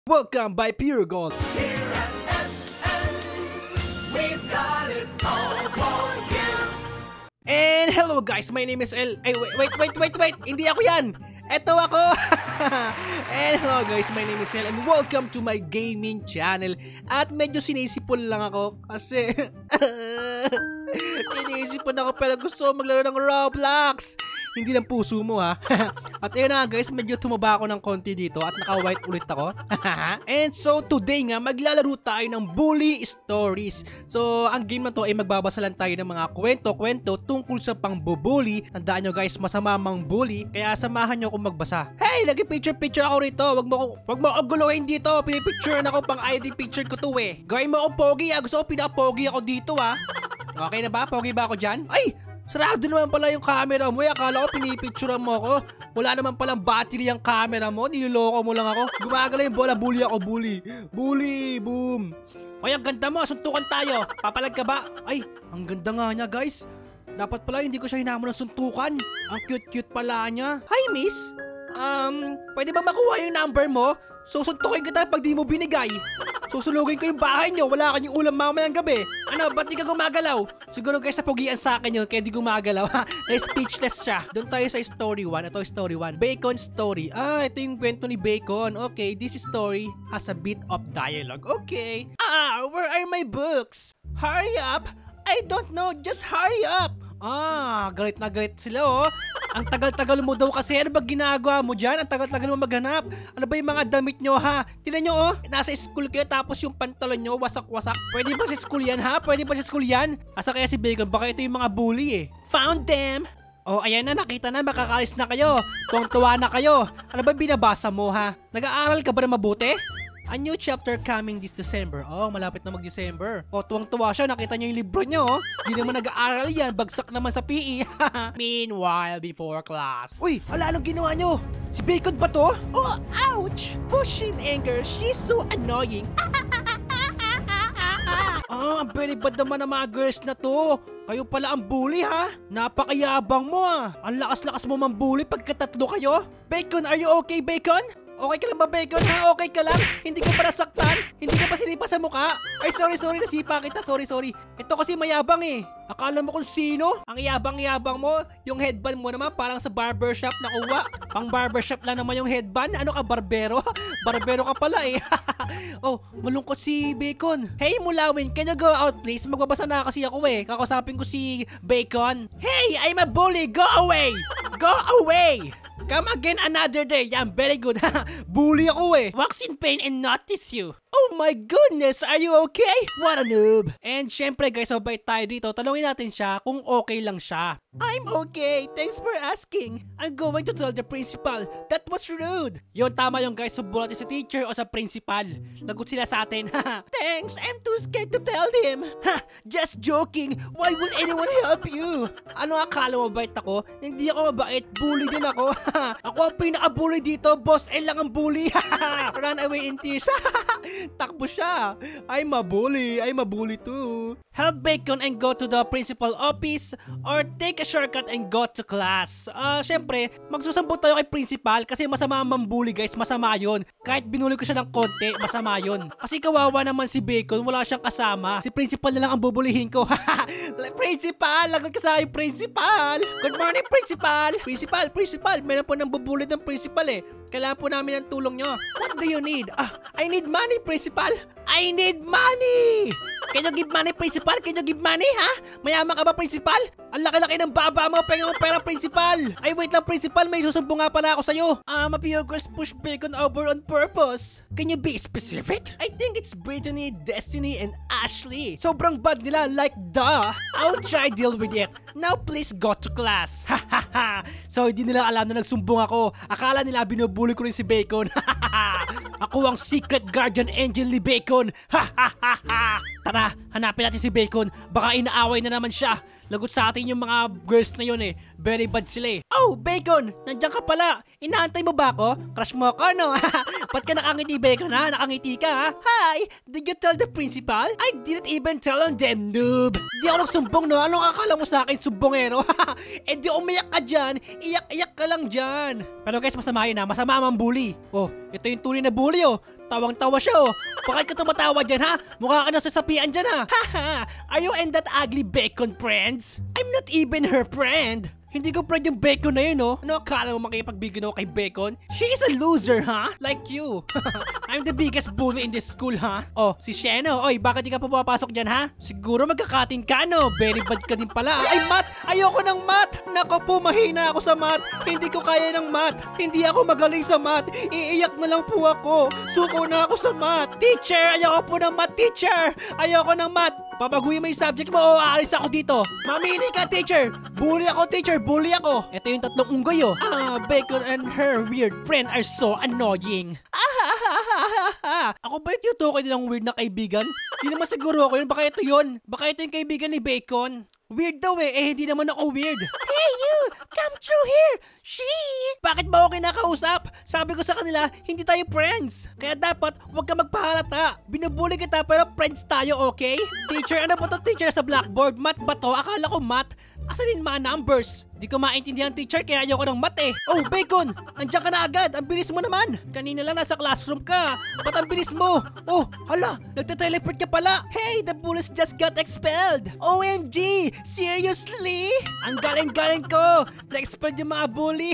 Welcome by Pure Gold. Here at SM, we've got it all for you. And hello guys, my name is El. Ay, wait. Hindi ako yan. Eto ako. And hello guys, my name is El and welcome to my gaming channel. At medyo sinisipon lang ako kasi sinisipon ako pero gusto ko maglaro ng Roblox. Hindi ng puso mo ha. At ayun na guys, medyo tumaba ako ng konti dito at naka-white ulit ako. And so today nga, maglalaro tayo ng Bully Stories. So ang game na to ay magbabasa lang tayo ng mga kwento-kwento tungkol sa pangbubully. Tandaan nyo guys, masama mang bully, kaya samahan nyo akong magbasa. Hey, lagi picture ako rito. Wag mo ako guluhin dito. Pinipicturean ako, pang ID picture ko to eh. Gawin mo ako pogi ha. Gusto ko pinaka-pogi ako dito ha. Okay na ba? Pogi ba ako dyan? Ay! Sarado naman pala yung camera mo. Akala ko pinipicturean mo ako. Wala naman palang battery yung camera mo. Niloloko mo lang ako. Gumagala yung bola. Bully ako. Bully. Boom. Ay, ang ganda mo. Suntukan tayo. Papalag ka ba? Ay, ang ganda nga niya guys. Dapat pala hindi ko siya hinamon ng suntukan. Ang cute pala niya. Hi miss. Pwede ba makuha yung number mo? Susuntukin kita pag di mo binigay. Susulugin ko yung bahay nyo. Wala kanyang ulam mamayang gabi. Ano, ba't di ka gumagalaw? Siguro guys, napugian sa akin yun, kaya di gumagalaw. Speechless siya. Doon tayo sa story 1. Ito story 1. Bacon story. Ah, ito yung kwento ni Bacon. Okay, this story has a bit of dialogue. Okay. Where are my books? Hurry up. I don't know. Just hurry up. Galit na galit sila oh. Ang tagal-tagal mo daw kasi. Ano ba ginagawa mo dyan? Ang tagal-tagal mo maghanap. Ano ba yung mga damit nyo ha? Tingnan nyo oh. Nasa school kayo tapos yung pantalon nyo wasak-wasak. Pwede ba sa school yan ha? Pwede ba sa school yan? Asa kaya si Bacon? Baka ito yung mga bully eh. Found them! Oh, ayan na, nakita na, makakalis na kayo. Tuwang-tuwa na kayo. Ano ba binabasa mo ha? Nag-aaral ka ba na mabuti? A new chapter coming this December. Oh, malapit na mag-December. Oh, tuwang-tuwa siya. Nakita niyo yung libro niyo. Oh. Hindi naman nag-aaral yan. Bagsak naman sa PE. Meanwhile, before class. Uy, ala, anong ginawa niyo? Si Bacon ba to? Oh, ouch! Pushing anger. She's so annoying. Ang very bad naman ng mga girls na to. Kayo pala ang bully ha? Napakayabang mo ah. Ang lakas-lakas mo mambully pagkatatlo kayo. Bacon, are you okay, Bacon? Okay ka lang ba, Bacon? Ha? Okay ka lang? Hindi ka pa nasaktan? Hindi ka pa sinipa sa mukha? Ay, sorry. Nasipa kita. Sorry. Ito kasi mayabang eh. Akala mo kung sino? Ang yabang-yabang mo. Yung headband mo naman parang sa barbershop nakuha. Pang barbershop lang naman yung headband. Ano ka, barbero? Barbero ka pala eh. Oh, malungkot si Bacon. Hey, Mulawin, can you go out please? Magbabasa na kasi ako eh. Kakasapin ko si Bacon. Hey, I'm a bully. Go away. Go away. Come again another day. Yan, very good. Bully ako eh. Wax in pain and notice you. Oh my goodness, are you okay? What a noob. And syempre guys, mabait tayo dito. Tanungin natin siya kung okay lang siya. I'm okay. Thanks for asking. I'm going to tell the principal. That was rude. Yun, tama yung guys. Subukan natin sa teacher o sa principal. Lagot sila sa atin. Thanks, I'm too scared to tell him. Just joking. Why would anyone help you? Ano akala mo mabait ako? Hindi ako mabait. Bully din ako. Ako ang pinaka-bully dito. Boss L lang ang bully. Run away in tears. Takbo siya. I'm a bully too. Help Bacon and go to the principal office or take a shortcut and go to class. Syempre, magsusambot tayo kay principal kasi masama ang mambully guys. Masama yun. Kahit binuli ko siya ng konti, masama yun. Kasi kawawa naman si Bacon, wala siyang kasama. Si principal na lang ang bubulihin ko. Principal, lagot ka sa akin, principal. Good morning, principal. Principal, meron po nang bubuli ng principal eh. Kailangan po namin ng tulong nyo. What do you need? I need money, principal. I need money! Can you give money, principal? Can you give money, ha? Mayaman ka ba, principal? Ang laki-laki ng baba mo. Penga mo pera, principal. Ay, wait lang, principal. May susumbong nga pala ako sa'yo. Mapiyog push Bacon over on purpose. Can you be specific? I think it's Brittany, Destiny, and Ashley. Sobrang bad nila, like duh. I'll try deal with it. Now, please go to class. So, hindi nila alam na nagsumbong ako. Akala nila binubuli ko rin si Bacon. Ako ang secret guardian angel ni Bacon. Tara, hanapin natin si Bacon. Baka inaaway na naman siya. Lagot sa atin yung mga girls na yun eh. Very bad sila eh. Oh, Bacon! Nandiyan ka pala. Inaantay mo ba ako? Crush mo ako, no? Ba't ka nakangiti, Bacon, ha? Nakangiti ka, ha? Hi! Did you tell the principal? I didn't even tell on them, noob. Di ako nagsumbong, no? Anong akala mo sa akin, sumbongero? Eh di umiyak ka dyan. Iyak-iyak ka lang dyan. Pero guys, masama yun, ha? Masama ang bully. Oh, ito yung tunay na bully, oh. Tawang-tawa siya oh. Bakit ka tumatawa dyan ha? Mukha ka nasasapian dyan ha. Haha, are you and that ugly bacon friends? I'm not even her friend. Hindi ko friend yung Bacon na yun, no? Ano akala mo makipagbigyan ako kay Bacon? She is a loser, ha? Like you. I'm the biggest bully in this school, ha? Oh, si Sheno. Oy, bakit di ka pa pumapasok dyan, ha? Siguro magkakating ka, no? Very bad ka din pala. Ay, math! Ayoko ng math! Nako po, mahina ako sa math. Hindi ko kaya ng math. Hindi ako magaling sa math. Iiyak na lang po ako. Suko na ako sa math. Teacher, ayoko po ng math, teacher. Ayoko ng math. Babaguhin mo yung subject mo o aalis ako dito. Mamili ka, teacher. Bully ako, teacher. Bully ako. Ito yung tatlong unggoy, oh. Bacon and her weird friend are so annoying. Ako ba yung tutukoy nilang weird na kaibigan? Hindi naman siguro ako yun. Baka ito yun. Baka ito yung kaibigan ni Bacon. Weird daw eh. Hindi naman ako weird. Hey you! Come through here! She! Bakit ba ako kinakausap? Sabi ko sa kanila, hindi tayo friends. Kaya dapat, huwag ka magpahalata. Binubuli kita pero friends tayo, okay? Teacher, ano ba to teacher sa blackboard? Math ba to? Akala ko math. Asan yung mga numbers? Di ko maintindihan teacher kaya ayoko ng math eh. Oh, Bacon! Andiyan ka na agad! Ang bilis mo naman! Kanina lang nasa classroom ka! Ba't ang bilis mo? Oh, hala! Nagte-teleport ka pala! Hey, the bullies just got expelled! OMG! Seriously? Ang galing-galing ko! Na-expelled yung mga bully!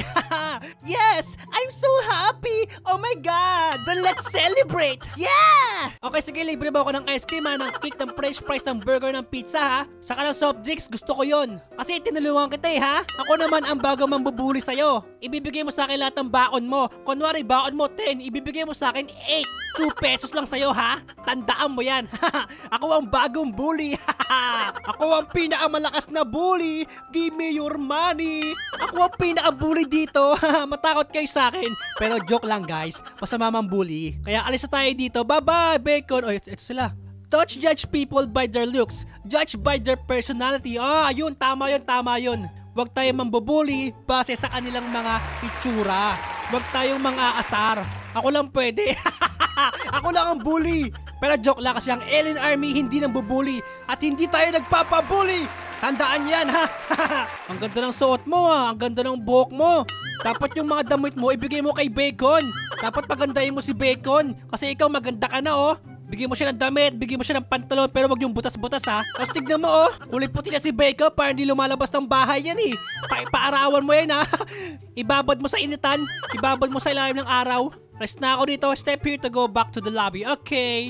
Yes! I'm so happy! Oh my God! Then let's celebrate! Yeah! Okay, sige, libre ba ako ng ice cream ha? Ng cake, ng french fries, ng burger, ng pizza ha? Saka ng soft drinks, gusto ko yon. Kasi tinulungan kita eh ha? Ako naman ang bago mambubuli sa'yo. Ibibigay mo sa akin lahat ng baon mo. Kunwari baon mo 10, ibibigay mo sa akin 8. 2 pesos lang sa'yo ha? Tandaan mo yan. Ako ang bagong bully. Ako ang pinakamalakas na bully. Give me your money. Ako ang pinaka-bully dito. Matakot kayo sa akin. Pero joke lang guys. Masama mang bully. Kaya alis na tayo dito. Bye-bye, Bacon. Oh, ito sila. Don't judge people by their looks. Judge by their personality. Yun. Tama yun. Tama yun. Huwag tayong mambubuli base sa kanilang mga itsura. Huwag tayong mga asar. Ako lang pwede. Ako lang ang bully. Pero joke lang kasi ang Alien Army hindi nang bubuli. At hindi tayo nagpapabuli. Tandaan yan ha. Ang ganda ng suot mo ha. Ang ganda ng buhok mo. Dapat yung mga damit mo ibigay mo kay Bacon. Dapat pagandahin mo si Bacon. Kasi ikaw maganda ka na oh. Bigyan mo siya ng damit, bigyan mo siya ng pantalon, pero wag yung butas-butas ha. Tapos tignan mo oh, kulay puti na si Bacon para hindi lumalabas ng bahay yan eh. Paarawan mo yan ha. Ibabad mo sa initan, ibabad mo sa ilalim ng araw. Rest na ako dito, step here to go back to the lobby. Okay.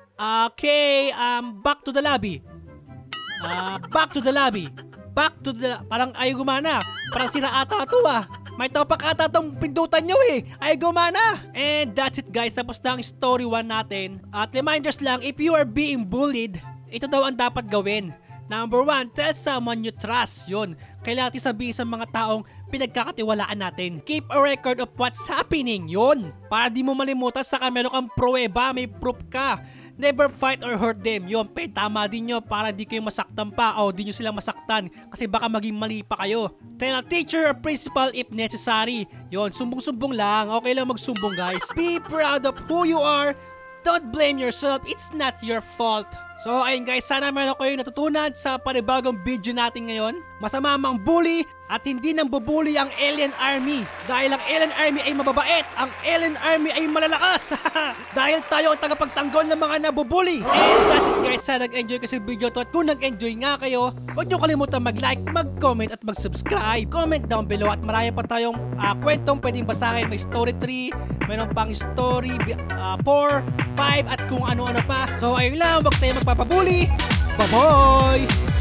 Back to the lobby. Back to the lobby. Back to the... Parang ayaw gumana. Parang sira ata ito ah. May topak ata tong pindutan nyo eh. Ay gumana. And that's it guys. Tapos na ang story 1 natin. At reminders lang, if you are being bullied, ito daw ang dapat gawin. Number 1, tell someone you trust. Yun. Kailangan sabihin sa mga taong pinagkakatiwalaan natin. Keep a record of what's happening. Yun. Para di mo malimutan saka meron kang pruweba. May proof ka. Never fight or hurt them. Yun, tama din nyo para di kayo masaktan pa o di nyo sila masaktan kasi baka maging mali pa kayo. Tell a teacher or principal if necessary. Yun, sumbong-sumbong lang. Okay lang magsumbong guys. Be proud of who you are. Don't blame yourself. It's not your fault. So ayun guys, sana meron kayo natutunan sa panibagong video natin ngayon. Masama mang bully at hindi nang bubuli ang Alien Army. Dahil ang Alien Army ay mababait, ang Alien Army ay malalakas. Dahil tayo ang tagapagtanggol ng mga nabubuli. And that's it guys, sana nag-enjoy kasi video to. At kung nag-enjoy nga kayo, huwag nyo kalimutan mag-like, mag-comment at mag-subscribe. Comment down below at marami pa tayong kwentong pwedeng basahin. May story 3, mayroon pang story 4, 5 at kung ano-ano pa. So ayun lang, huwag tayo magpapabuli. Bye-bye!